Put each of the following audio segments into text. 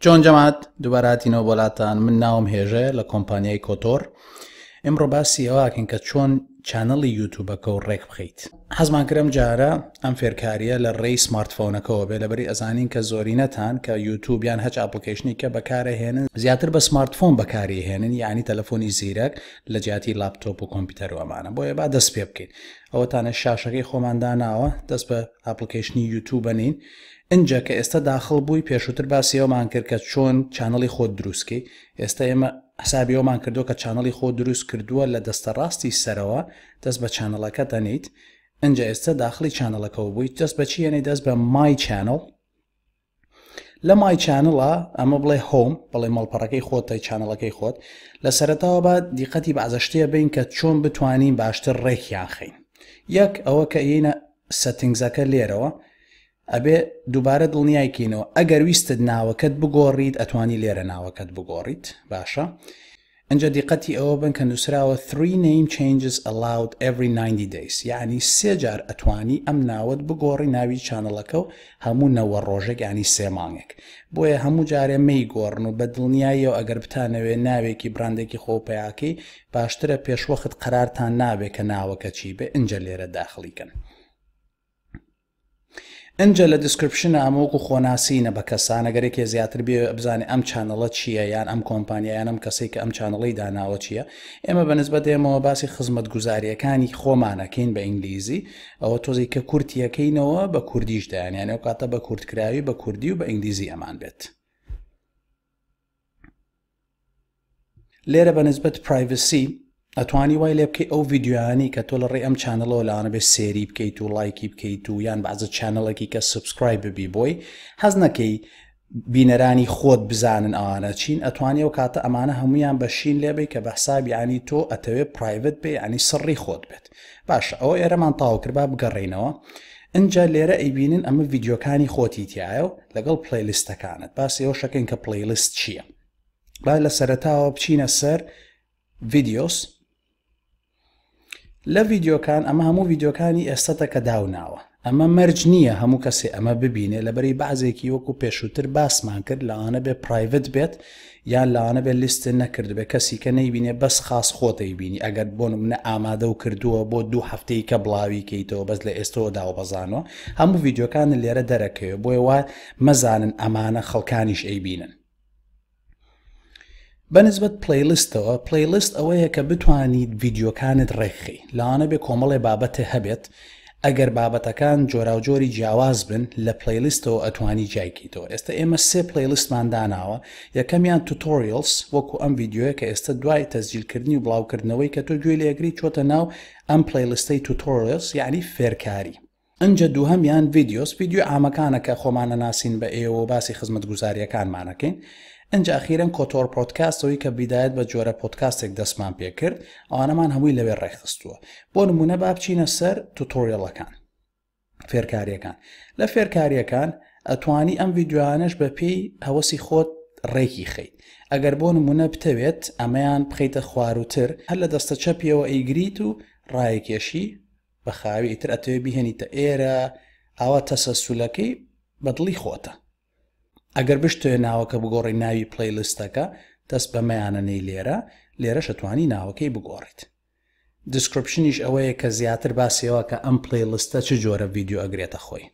چۆن جەماعەت دووبارەهاتینەوە بۆلاتان من ناوم هێژە لە کۆمپانیای کۆتۆر ئێمڕۆ باسی ئەوەکەین کە چۆن چانەڵی یوتیوبەکە و ڕێک بخەیت حەزمان کرم جارە ئەم فێرکاریە لە ڕێی سمارتفۆنەکەەوە بێ لەبەری ئەزانین کە زۆرینەتان کە یوتیوبیان هەچ ئاپلیکیشنی کە بەکارەهێنن زیاتر بە سمارتفۆن بەکاریهێنن یعنی تەلەفۆنی زیرەک لە جیاتی لاپتۆپ و کۆمپیوتەر و ئەمانە بۆیە با دەست پێ بکەین ئەوەتانە شاشەکەی خۆمانداناوە دەست بە ئاپلیکیشنی یوتیوب بنین اینجا کە ئێستا داخل بووی پێشووتر باسیەوەمان کرد کە چۆن چانەڵی خۆت دروستکەی ئێستا ئێمە حسابیەوەمان کردو کە چانەڵی خۆ دروست کردووە لە دەستە ڕاستی سەرەوە دەست بە چانەڵەکە دەنیت اینجا ئێستا داخلی چانەڵەکەەوە بووی دەست بە چیەنەی دەست بە مای چانەڵ لە مای چانەڵە ئەمە بڵێ هۆم بڵێ مەڵپەڕەکەی خۆتە چانەڵەکەی خۆت لە سەرەتاوە بە دیقەتی بەعزەشتەیە بین کە چۆن بتوانین باشتر ڕێکیان خەین یەک ئەوە کە ئینە سەتینگزەکە لێرەوە ئەبێ دووبارە دڵنیایکەینەوە ئەگەر ویستت ناوەکەت بگۆڕیت ئەتوانی لێرە ناوەکەت بگۆڕیت باشە اینجا دیقەتی ئەوە بن کە نووسراوە 3 name changes allowed every 90 days یعنی 3 جار ئەتوانی ئەم ناوت بگۆڕی ناوی چانەڵەکە و هەموو 90 ڕۆژێک ینی 3 مانگێک بۆیە هەموو جارێ مەی گۆڕن و بە دڵنیاییەوە ئەگەر بتانەوێ ناوێکی براندێکی خۆپەیاکەی باشترە پێشوەخت قەرارتان نابێت کە ناوەکە چی بێ اینجا لێرە داخلیکەن اینجا لە دیسکریپشنە ئەمەوەکو خۆناسینە بە کەسانە گەرێکی زیاتر بێ بزانێ ئەم چانەڵە چییە یان ئەم کۆمپانیایان ئەم کەسێک کە ئەم چانەڵی داناوە چییە ئێمە بەنسبەت ئێمەوە باسی خزمەت گوزاریەکانی خۆمانەکەین بە ئینگلیزی ئەوە تۆزی کە کورتیەکەینەوە بە کوردیش دایانیان ئەو کاتە بە کوردکراوی بە کوردی و بە ئینگلیزی ئەمان بێت لێرە بەنسبەت پرایڤسی ئەتوانی وای لێ بکەی ئەو ڤیددیویانی کە تۆ لە ڕێ ئەم چانەڵەوە لاوانە بێ سێری بکەیت و لایکی بکەیت و یان بەعزە چانەڵێکی کە سبسکرایب ببی بۆی حەز نەکەی بینەرانی خۆت بزانن ئەوانە چین ئەتوانی ئەو کاتە ئەمانە هەمویان بەشین لێبێ کە بە حساب ینی تۆ ئەتەوێت پرایڤت بێ ینی سڕی خۆت بێت باشە ئەوە ئێرەمان تاو کرد با بگەڕێینەوە اینجا لێرە ئەیبینن ئەمە ڤیددیۆکانی خۆتی تایە و لەگەڵ پلەیلیستەکانت باسی ئەوە شەکەین کە پلەیلیست چییە با لە سەرەتاوە بچینە سەر ڤیدیۆس لە ڤیددیۆکان ئەمە هەموو ڤیددیۆکانی ئێستەتە کە داوناوە ئەمە مەرج نییە هەموو کەسێ ئەمە ببینێ لەبەری بەعزێکی وەکو پێشووتر باسمان کرد لەوانە بێ پرایڤت بێت یان لەوانە بێ لیست نەکرد بێ کەسی کە نەیبینێ بەس خاص خۆتەی بینی ئەگەر بۆ نمونە ئامادە و کردووە بۆ 2 هەفتەی کە بڵاوی کەیتەوە بەس لە ئێستەوە داوبەزانەوە هەموو ڤیددیۆکانە لێرە دەرەکەوێ بۆیە وا مەزانن ئەمانە خەڵکانیش ئەیبینن بەنسبەت پلەیلیستەوە پلەیلیست ئەوەیە کە بتوانیت ڤیددیۆکانت ڕێکخی لەوانە بێ کۆمەڵێ بابەتە هەبێت ئەگەر بابەتەکان جۆراوجۆری جیاواز بن لە پلەیلیستەوە ئەتوانی جایکیتەوە ئێستا ئێمە 3 پلەیلیستمان داناوە یەکەمیان توتۆریەلز وەکو ئەم ڤیددیۆیە کە ئێستا دوای تەسجیلکردنی و بڵاوکردنەوەی کە تۆ گوێ لێگری چۆتە ناو ئەم پلەیلیستەی توتۆریەلز یعنی فێرکاری ئەنجە دووهەمیان ڤیدیۆس ڤیدیۆ ئامەکانە کە خۆمانە ناسین بە ئێوە باسی خزمەت گوزاریەکانمانەکەین ئەنج ئەخیرەن کۆتۆر پۆدکاستەوەی کە بیدایەت بە جۆرە پۆدکاستێک دەستمان پێ کرد ئەوانەمان هەمووی لەوێ ڕێکخستووە بۆ نمونە با بچینە سەر توتۆریەڵەکان فێرکاریەکان لە فێرکاریەکان ئەتوانی ئەم ڤیددیوانش بە پێی هەوەسی خۆت ڕێکی خەیت ئەگەر بۆ نمونە بتەوێت ئەمەیان بخەیتە خواروتر هەر لە دەستە چەپیەوە ئەیگریت و ڕایەکێشی بە خاوی ئیتر ئەتەوێ بیهێنیتە ئێرە ئەوە تەسەسولەکەی بەدڵی خۆتە ئەگەر بشتوێ ناوەکە بگۆڕی ناوی پلەیلیستەکە دەست بەمەیانەنەی لێرە شەتوانی ناوەکەی بگۆڕیت دیسکریپشنیش ئەوەیە کە زیاتر باسیەوە کە ئەم پلەیلیستە چ جۆرە ڤیدیۆ ئەگرێتە خۆی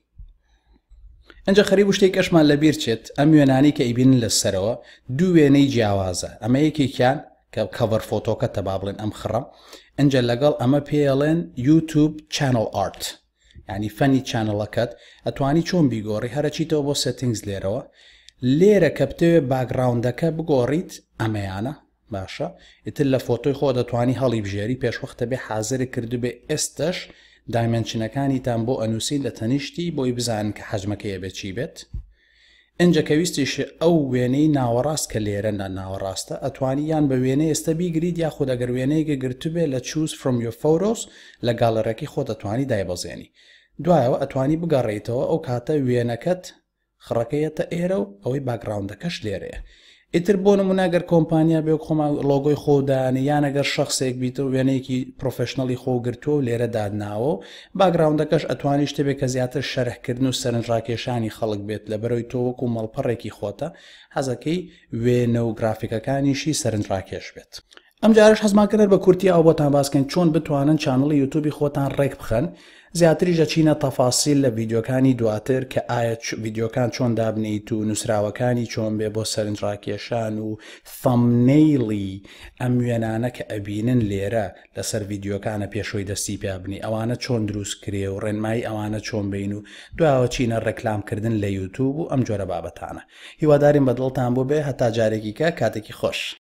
ئەنجە خەریب شتێک کەشمان لەبیر چێت ئەم وێنانی کە ئیبینن لەسەرەوە دوو وێنەی جیاوازە ئەمە یەکێکیان کە کەڤەر فۆتۆکە تەبا بڵێن ئەم خڕە ئەنجە لەگەڵ ئەمە پێڵێن یوتیوب چانەڵ ئارت ینی فەنی چانەڵەکەت ئەتوانی چۆن بیگۆڕی هەرەچیتەوە بۆ سێتینگز لێرەوە لێرە کە بتەوێ باگراوندەکە بگۆڕیت ئەمەیانە باشە ئیتر لە فۆتۆی خۆ دەتوانی هەڵی بژێری پێشوەختە بێ حازر کردو بێ ئێستش دایمەنشنەکانیتان بۆ ئەنووسین لە تەنیشتی بۆی بزانن کە حەجمەکەیە بێ چی بێت اینجا کە ویستیش ئەو وێنەی ناوەڕاست کە لێرە ناوەڕاستە ئەتوانی یان بە وێنەی ئێستا بیگریت یاخود ئەگەر وێنەیەکە گرتو بێ لە choose from your photos لە گاڵەرەکەی خۆ دەتوانی دایبەزێنی دوایەوە ئەتوانی بگەڕێیتەوە ئەو کاتە وێنەکەت خڕەکەیەتە ئێرە و ئەوەی باگراوندەکەش لێرەیە ئیتر بۆ نمونەگەر کۆمپانیا بێ خۆما لۆگۆی خۆدانی یان ئەگەر شخصێک بیتە و وێنەیەکی پرۆفشنەڵی خۆگرتووە و لێرە دادناوە باگراوندەکەش ئەتوانی شتێک کە زیاتر شەرحکردن و سەرنجڕاکێشانی خەڵک بێت لە بەرەوەی تۆ وەکو مەڵپەڕێکی خۆتە حەزەکەی وێنە و گرافیکەکانیشی سەرنجڕاکێش بێت. ئەم جارش هەزماکردن بە کورتی ئەو بۆتان باسکەن چۆن بتوانن چانەڵی یوتیوبی خۆتان ڕێک بخەن زیاتریشە چینە تەفاسیل لە ڤیددیۆکانی دواتر کە ئایا ڤیددیۆکان چۆن دابنیت و نووسراوەکانی چۆن بێ بۆ سەرنجڕاکێشان و فەمنەیلی ئەم وێنانە کە ئەبینن لێرە لەسەر ڤیددیۆکانە پێشۆی دەستی پێبنی ئەوانە چۆن دروست کرێ و ڕێنمایی ئەوانە چۆن بین و دوایەوە چینە ڕێکلامکردن لە یوتیوب و ئەم جۆرە بابەتانە هیواداریم بەدڵتان بۆ بێ هەتا جارێکیکە کاتێکی خۆش.